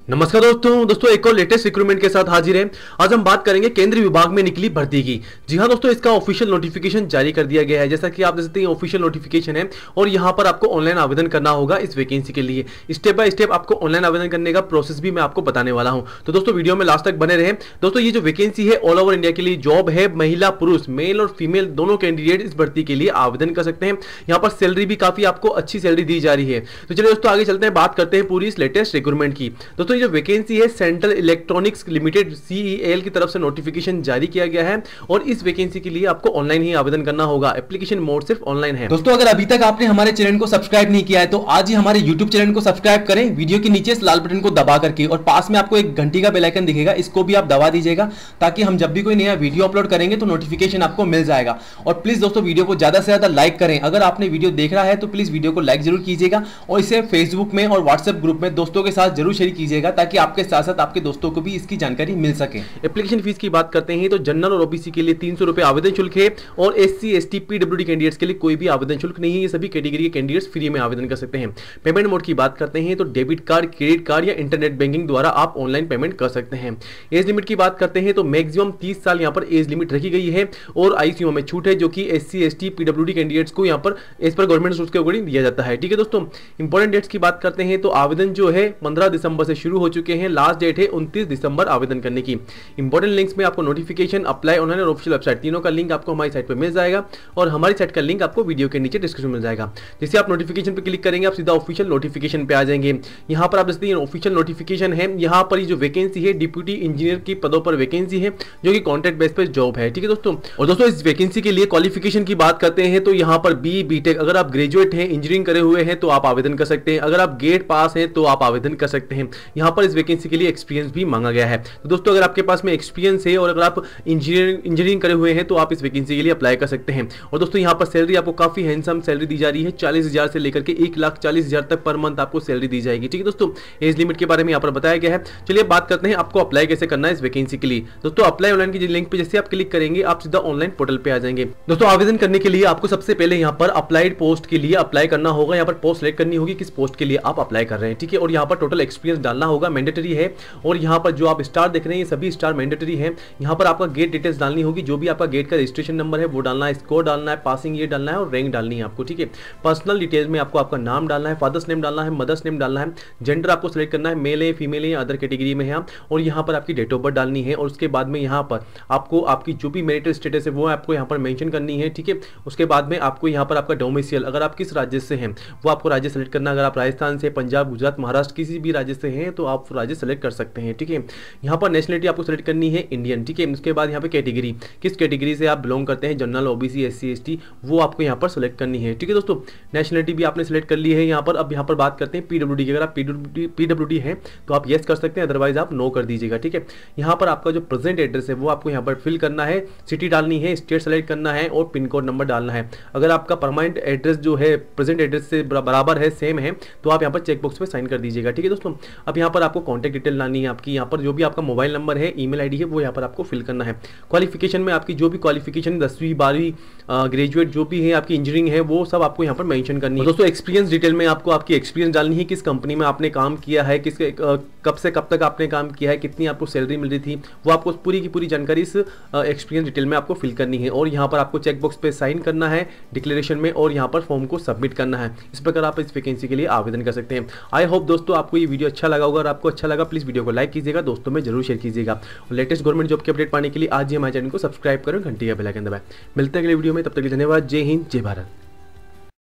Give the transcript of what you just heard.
नमस्कार दोस्तों एक और लेटेस्ट रिक्रूटमेंट के साथ हाजिर है। आज हम बात करेंगे केंद्रीय विभाग में निकली भर्ती की। जी हाँ दोस्तों, इसका ऑफिशियल नोटिफिकेशन जारी कर दिया गया है। जैसा कि आप देख सकते हैं ऑफिशियल नोटिफिकेशन है और यहाँ पर आपको ऑनलाइन आवेदन करना होगा इस वैकेंसी के लिए। स्टेप बाय स्टेप आपको ऑनलाइन आवेदन करने का प्रोसेस भी मैं आपको बताने वाला हूँ, तो दोस्तों वीडियो में लास्ट तक बने रहे। दोस्तों ये जो वैकेंसी है ऑल ओवर इंडिया के लिए जॉब है, महिला पुरुष मेल और फीमेल दोनों कैंडिडेट इस भर्ती के लिए आवेदन कर सकते हैं। यहाँ पर सैलरी भी काफी आपको अच्छी सैलरी दी जा रही है। तो चलिए दोस्तों आगे चलते हैं, बात करते हैं पूरी इस लेटेस्ट रिक्रूटमेंट की। दोस्तों ये जो वैकेंसी है सेंट्रल इलेक्ट्रॉनिक्स लिमिटेड CEL की तरफ से नोटिफिकेशन जारी किया गया है और इस वैकेंसी के लिए आपको ऑनलाइन ही आवेदन करना होगा। एप्लीकेशन मोड सिर्फ ऑनलाइन है। दोस्तों अगर अभी तक आपने हमारे चैनल को सब्सक्राइब नहीं किया है तो आज ही हमारे YouTube चैनल को सब्सक्राइब करें, वीडियो के नीचे इस लाल बटन को दबा करके, और पास में आपको एक घंटी का बेल आइकन दिखेगा, इसको भी आप दबा दीजिएगा ताकि हम जब भी कोई नया वीडियो अपलोड करेंगे तो नोटिफिकेशन आपको मिल जाएगा। और प्लीज दोस्तों वीडियो को ज्यादा से ज्यादा लाइक करें। अगर आपने वीडियो देख रहा है तो प्लीज वीडियो को लाइक जरूर कीजिएगा और इसे फेसबुक में और व्हाट्सएप ग्रुप में दोस्तों के साथ जरूर शेयर कीजिएगा ताकि आपके साथ साथ आपके दोस्तों को भी इसकी जानकारी मिल सके। एप्लीकेशन फीस की बात करते हैं तो जनरल और ओबीसी के लिए 300 रुपए आवेदन शुल्क है और SC ST PWD कैंडिडेट्स के लिए कोई भी आवेदन शुल्क नहीं है। ये सभी कैटेगरी के कैंडिडेट्स फ्री में आवेदन कर सकते हैं। पेमेंट मोड की बात करते हैं तो डेबिट कार्ड, क्रेडिट कार्ड या इंटरनेट बैंकिंग द्वारा आप ऑनलाइन पेमेंट कर सकते हैं। एज लिमिट की बात करते हैं तो मैक्सिमम 30 साल यहाँ पर एज लिमिट रखी गई है और आईसीयू में छूट है जो कि SC ST PWD कैंडिडेट्स को यहाँ पर एज पर गवर्नमेंट रूल्स के अकॉर्डिंग दिया जाता है। ठीक है दोस्तों, इंपॉर्टेंट डेट्स की बात करते हैं तो आवेदन जो है 15 दिसंबर से शुरू हो चुके हैं। लास्ट डेट है 29 दिसंबर आवेदन करने की। इंपॉर्टेंट लिंक्स में आपको नोटिफिकेशन, अप्लाई ऑनलाइन और ऑफिशियल वेबसाइट तीनों का लिंक आपको हमारी साइट पर मिल जाएगा और हमारी साइट का लिंक आपको वीडियो के नीचे डिस्क्रिप्शन में मिल जाएगा। जैसे आप नोटिफिकेशन पे क्लिक करेंगे आप सीधा ऑफिशियल नोटिफिकेशन पे आ जाएंगे। यहाँ पर आप देखते हैं ऑफिशियल नोटिफिकेशन है। यहाँ पर ये जो वैकेंसी है डिप्यूटी इंजीनियर की पदों पर वैकेंसी है जो कि कॉन्ट्रैक्ट बेस पे जॉब है। ठीक है दोस्तों, और दोस्तों इस वैकेंसी के लिए क्वालिफिकेशन की बात करते हैं तो यहाँ पर BTech अगर आप ग्रेजुएट हैं, इंजीनियरिंग करे हुए हैं तो आप आवेदन कर सकते हैं। अगर आप गेट पास हैं तो आप आवेदन कर सकते हैं। यहाँ पर इस वैकेंसी के लिए एक्सपीरियंस भी मांगा गया है। तो दोस्तों अगर आपके पास में एक्सपीरियंस है और अगर आप इंजीनियरिंग करे हुए हैं तो आप इस वैकेंसी के लिए अप्लाई कर सकते हैं। और दोस्तों यहाँ पर सैलरी आपको काफी हैंडसम सैलरी दी जा रही है। 40,000 से लेकर के 1,40,000 तक पर मंथ आपको सैलरी दी जाएगी। ठीक है दोस्तों, एज लिमिट के बारे में यहाँ पर बताया गया है। चलिए बात करते हैं आपको अप्लाई कैसे करना है इस वैकेंसी के लिए। दोस्तों अप्लाई ऑनलाइन की लिंक पे जैसे आप क्लिक करेंगे आप सीधा ऑनलाइन पोर्टल पे आ जाएंगे। दोस्तों आवेदन करने के लिए आपको सबसे पहले यहाँ पर अप्लाइड पोस्ट के लिए अप्लाई करना होगा। यहाँ पर पोस्ट सेलेक्ट करनी होगी किस पोस्ट के लिए आप अप्लाई कर रहे हैं। ठीक है, और यहाँ पर टोटल एक्सपीरियंस डालना होगा, मैंडेटरी है। और यहाँ पर जो आप स्टार देख रहे हैं ये सभी स्टार मैंडेटरी है। यहाँ पर आपका गेट डिटेल्स डालनी होगी, जो भी आपका गेट का रजिस्ट्रेशन नंबर है वो डालना है, स्कोर डालना है, पासिंग ईयर डालना है और रैंक डालनी है आपको। ठीक है, पर्सनल डिटेल्स में आपको आपका नाम डालना है, फादर्स नेम डालना है, मदर्स नेम डालना है, जेंडर आपको सेलेक्ट करना है, मेल है, फीमेल है या अदर कैटेगरी में है, और यहाँ पर आपकी डेट ऑफ बर्थ डालनी है। और उसके बाद में यहाँ पर आपको आपकी जो भी मैरिटल स्टेटस है वो आपको यहाँ पर मेंशन करनी है। ठीक है, उसके बाद में आपको यहाँ पर आपका डोमिसाइल, अगर आप किस राज्य से हैं वो आपको राज्य सेलेक्ट करना। अगर आप राजस्थान से, पंजाब, गुजरात, महाराष्ट्र किसी भी राज्य से हैं तो आप राज्य सेलेक्ट कर सकते हैं। ठीक है, यहाँ पर नेशनलिटी आपको सेलेक्ट करनी है इंडियन। ठीक है, उसके बाद यहाँ पे कैटेगरी, किस कैटेगरी से आप बिलोंग करते हैं, जनरल, ओबीसी, SC ST, वो आपको यहाँ पर सेलेक्ट करनी है। ठीक है दोस्तों, नेशनलिटी भी आपने सेलेक्ट कर ली है यहाँ पर। अब यहाँ पर बात करते हैं PWD की। अगर आप PWD है तो आप येस कर सकते हैं, अदरवाइज आप नो कर दीजिएगा। ठीक है, यहाँ पर आपका जो प्रेजेंट एड्रेस है वो आपको यहाँ पर फिल करना है, सिटी डालनी है, स्टेट सेलेक्ट करना है और पिन कोड नंबर डालना है। अगर आपका परमानेंट एड्रेस जो है प्रेजेंट एड्रेस से बराबर है, सेम है, तो आप यहाँ पर चेकबॉक्स पे साइन कर दीजिएगा। ठीक है दोस्तों, अब यहाँ पर आपको कॉन्टैक्ट डिटेल डालनी है आपकी। यहाँ पर जो भी आपका मोबाइल नंबर है, ईमेल आईडी है, वो यहाँ पर आपको फिल करना है। क्वालिफिकेशन में आपकी जो भी क्वालिफिकेशन 10वीं 12वीं ग्रेजुएट जो भी है आपकी इंजीनियरिंग है वो सब आपको यहाँ पर मेंशन करनी है। दोस्तों एक्सपीरियंस डिटेल में आपको आपकी एक्सपीरियंस डालनी है, किस कंपनी में आपने काम किया है, किस कब से कब तक आपने काम किया है, कितनी आपको सैलरी मिल रही थी, वो आपको पूरी की पूरी जानकारी इस एक्सपीरियंस डिटेल में आपको फिल करनी है। और यहाँ पर आपको चेकबॉक्स पे साइन करना है डिक्लेरेशन में और यहाँ पर फॉर्म को सबमिट करना है। इस प्रकार आप इस वैकेंसी के लिए आवेदन कर सकते हैं। आई होप दोस्तों आपको ये वीडियो अच्छा लगा होगा। अगर आपको अच्छा लगा प्लीज वीडियो को लाइक कीजिएगा, दोस्तों में जरूर शेयर कीजिएगा। और लेटेस्ट गवर्नमेंट जॉब की अपडेट पाने के लिए आज ही हमारे चैनल को सब्सक्राइब करें, घंटी का बेल आइकन दबाएं। मिलते हैं अगले वीडियो में, तब तक के लिए धन्यवाद। जय हिंद, जय भारत।